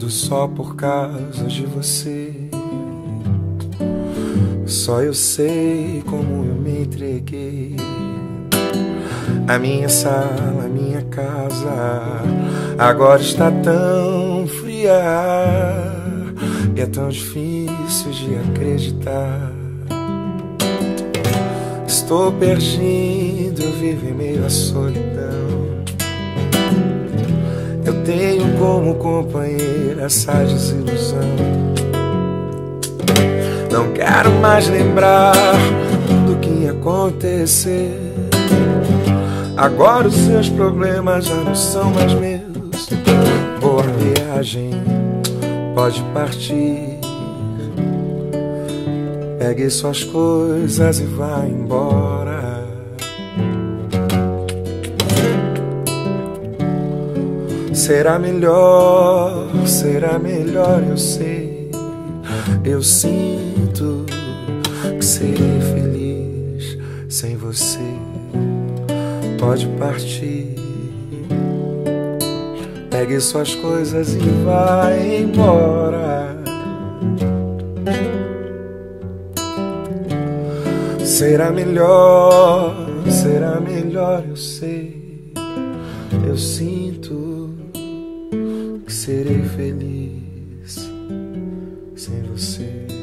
tudo só por causa de você. Só eu sei como eu me entreguei. A minha sala, a minha casa agora está tão fria e é tão difícil de acreditar. Estou perdido, eu vivo em meio à solidão. Eu tenho como companheira essa desilusão. Não quero mais lembrar do que aconteceu. Agora os seus problemas já não são mais meus. Boa viagem, pode partir. Pegue suas coisas e vá embora. Será melhor, eu sei. Eu sinto que serei feliz sem você. Pode partir. Pegue suas coisas e vá embora. Será melhor, eu sei. Eu sinto que serei feliz sem você.